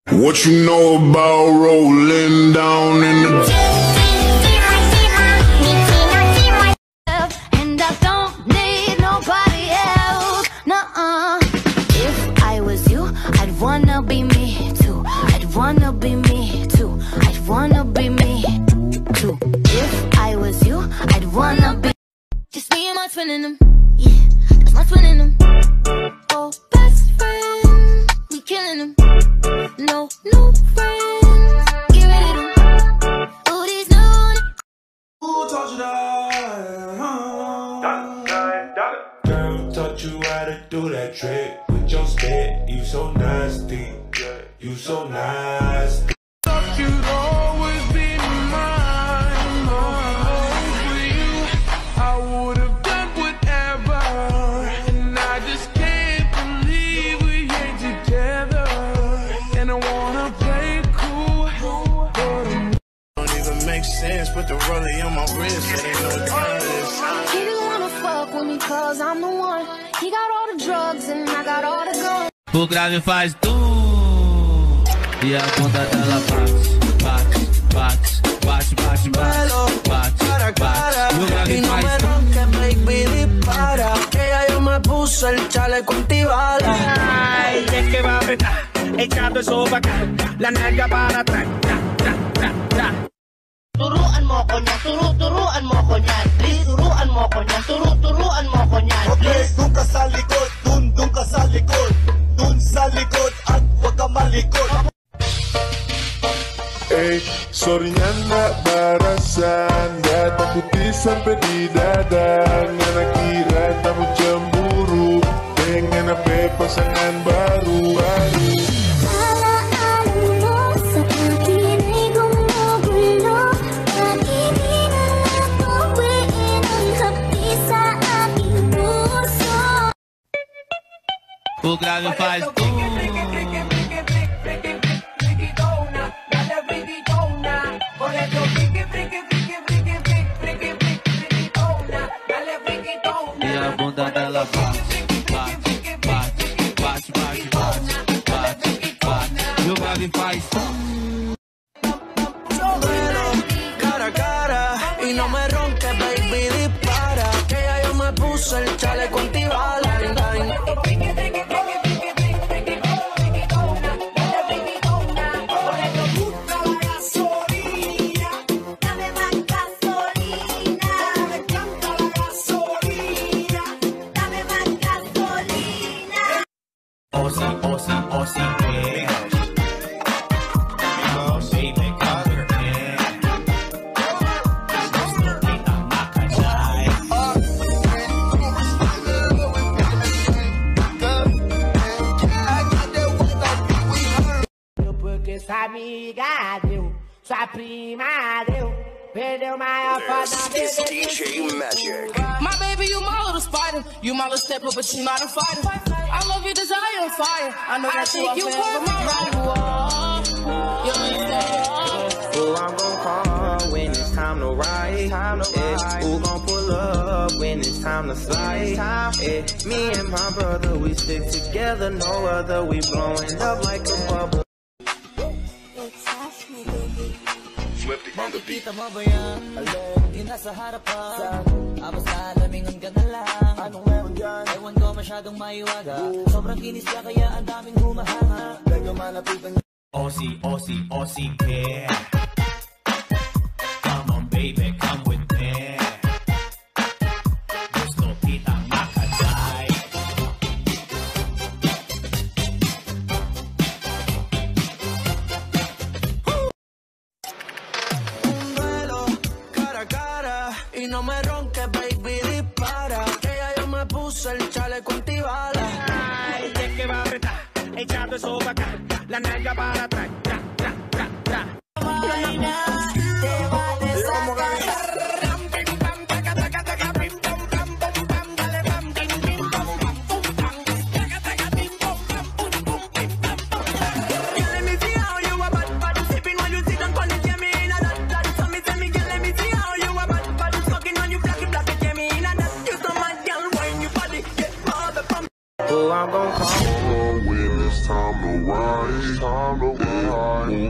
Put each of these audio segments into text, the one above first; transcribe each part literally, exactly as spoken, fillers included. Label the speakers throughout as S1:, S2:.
S1: What you know about rolling down in the
S2: and I don't need nobody else. Nuh-uh. If I was you, I'd wanna be me too. I'd wanna be me too. I'd wanna be me too. If I was you, I'd wanna be just me and my twin in them. Yeah, that's my twin in them. Oh, best friend, we killing them. No, no friends, get rid of them. Oh, these new.
S3: Who taught you that? Huh? Girl, who taught you how to do that trick with your spit? You so nasty, you so nasty. Thought you'd always be mine, mine. For you, I would have done whatever, and I just can't believe we ain't together. And I wanna play cool, but I'm don't even make sense. Put the rollie on my wrist, so they know what time it is.
S2: He just wanna fuck with me cause I'm the one. He got all the drugs and I got all the guns.
S4: O grave faz tu e a ponta dela bate, bate, bate, bate, bate, bate, bate. O grave faz tu.
S5: Para ella yo me puse el chaleco antibala.
S6: Ay, es que va a apretar, echando eso pa' acá, la nalga para atrás, tra, tra, tra, tra.
S7: Turuan mo ko niyan, turu, turuan mo ko niyan. Please, turuan mo ko niyan, turu, turuan mo ko niyan.
S8: Okay, dun ka sa likod, dun, dun ka sa likod. Dun sa likod at huwag ka malikod.
S3: Ey, sorry nyanda barasan, datang putih sampai di dada. Ngana kira kamu cemburu, pengen apa pasangan baru baru.
S4: O grave faz tu. E a bunda dela bate, bate, bate, bate, bate, bate, bate, bate. E o grave faz tu.
S5: Cara a cara y no me ronques, baby, dispara. Que ya yo me puse el chaleco antibala.
S4: Aussie, Aussie, Aussie, yeah. Oh, baby, come here, yeah. Gusto kita makajay.
S6: Porque sua amiga deu, sua prima deu, perdeu maior foda.
S8: This is D J Magic.
S7: My baby, you my little spider. You my little stepper, but you not a fighter. I love your desire and fire. I know that you are forever my rival. You're
S9: Who I'm gon' call when it's time to ride? Yeah. Who gon' pull up when it's time to slide? Yeah. Me and my brother, we stick together, no other. We blowing up like a bubble.
S8: Nakikita
S5: mo ba yan? Alin, nasa harapan. Abas na lamingan ka na lang. Anong meron dyan? Ewan ko masyadong maiwaga. Sobrang kinis ka kaya ang daming humahanga. Medyo malapitan.
S4: Aussie, Aussie, Aussie, yeah. Come on, baby, come with me. Gusto kita makajay.
S5: Y no me ronques, baby, dispara. Que ya yo me puse el chaleco antibala.
S6: Ay, es que va a apretar, echando eso pa' acá, la nalga para atrás, tra, tra, tra, tra.
S5: Te va a desatar.
S9: Who I'm gon' call
S3: when it's time to ride? Time to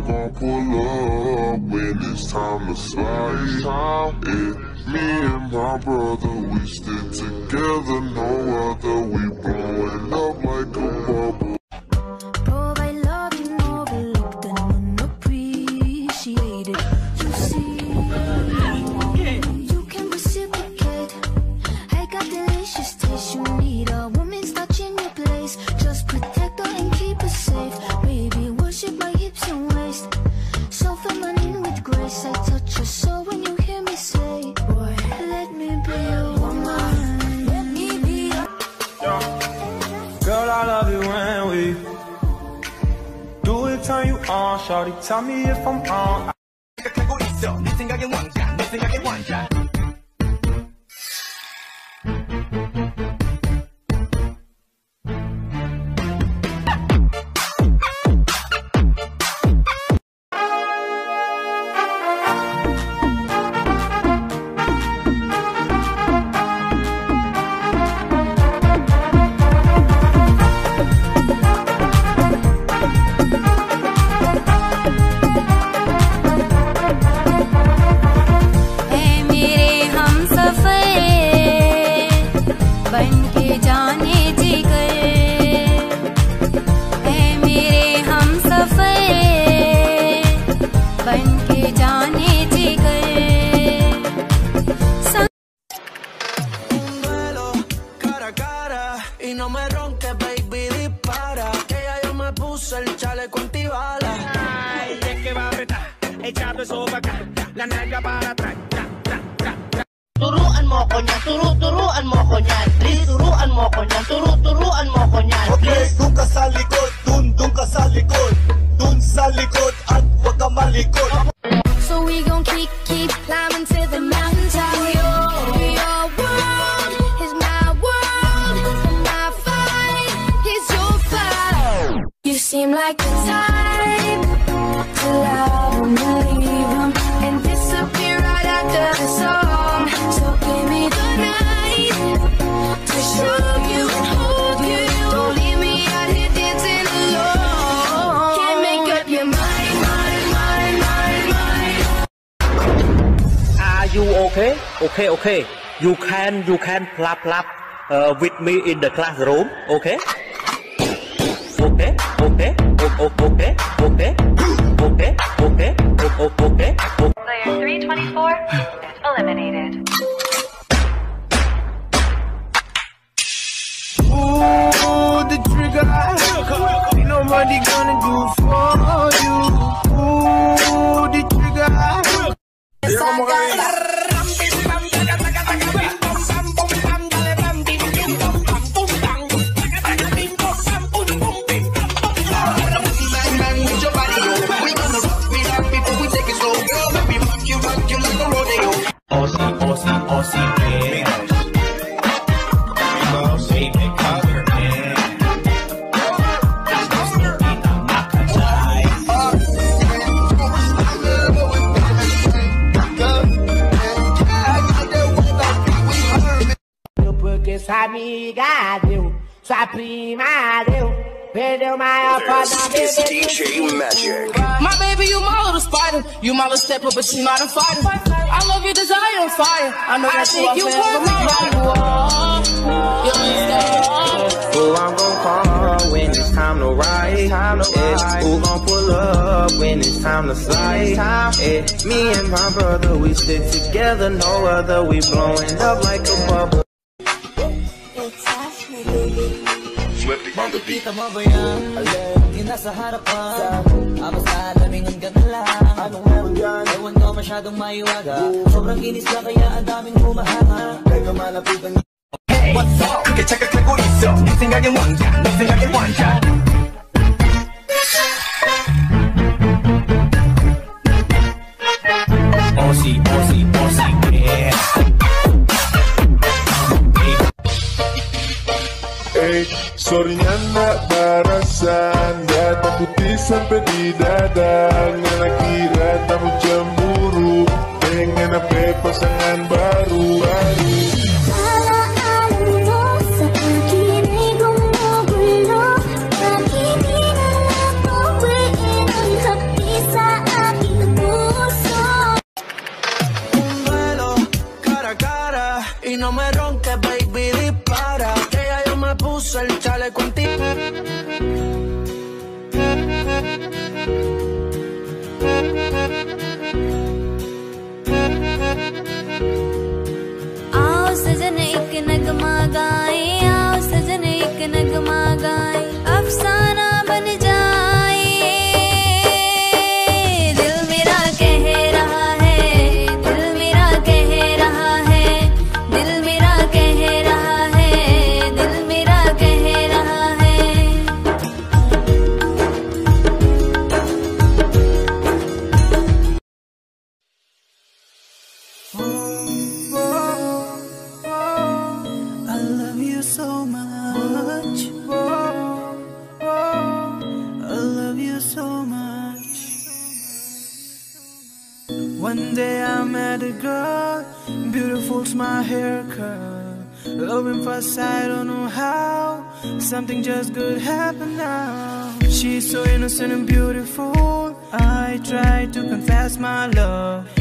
S1: gon' pull up when it's time to slide. Yeah, me and my brother, we stick together, no other. We blowing up like a bubble.
S2: Provide love and overlooked and unappreciated. You see, you can reciprocate. I got delicious taste. You need a woman's touch in your place. Just protect her and keep her safe. Baby, worship my hips and waist. So feminine with grace. I touch your soul when you hear me say, boy, let me be your woman. Let me be your...
S9: Girl, I love you when we do it, turn you on. Shawty, tell me if I'm on.
S8: 네 생각에 왕자, 내 생각에 왕자.
S5: Y no me ronques, baby, dispara. Que ya yo me puse el chaleco antibala.
S6: Ay, es que va a apretar, echando eso para acá, la nalga para atrás.
S10: Turuan mo ko niyan, turu, turuan mo ko niyan. Please, turuan mo ko niyan, turu, turuan mo ko niyan.
S8: Okay, dun ka sa likod, dun, dun ka sa likod. Dun sa likod at wag ka malikod.
S2: So we gon' keep, keep climbing to the mountaintop. Your, your world is my world. My fight is your fight. You seem like the type to love and believe him and disappear right after the song. So give me the night to show you and hold you. Don't leave me out here dancing alone. Can't make up your mind, mind, mind, mind, mind.
S6: Are you okay? Okay, okay. You can, you can plap plap uh, with me in the classroom. Okay? Okay, okay, okay, okay, okay, okay, okay, okay, okay.
S11: Player three twenty-four eliminated.
S9: Ooh, the trigger. Ain't nobody gonna do for you. Ooh, the trigger.
S2: Yes, I got it.
S6: Aussie, Aussie, Aussie, man. Baby, cover, man.
S5: Porque sua amiga deu, sua prima deu, perdeu maior foda.
S8: This is D J Magic.
S7: My baby, you my little spider. You my little stepper, but you not a fighter. I love your desire on fire. I know that you are forever my
S9: Who I'm gon' call when it's time to ride? Yeah, who gon' pull up when it's time to slide? Yeah, me and my brother, we stick together, no other. We blowing up like a bubble.
S5: Nakikita mo ba yan? Yung nasa harapan Ah, basta lamingan ka na lang Anong meron dyan? Ewan ko masyadong maiwaga Sobrang kinis ka kaya ang daming humahanga Teka malapitan niya
S8: Hey, what's up? 그게 착각하고 있어 네 생각에 왕자, 내 생각에 왕자.
S6: Aussie, Aussie, Aussie, yeah.
S1: Eh, sorry anak barasan, datang putih sampai di dada. Ngelakira tamu cemburu, pengen apa pasangan baru baru.
S12: One day I met a girl, beautiful to my haircut. Loving first sight, I don't know how. Something just good happen now. She's so innocent and beautiful. I tried to confess my love.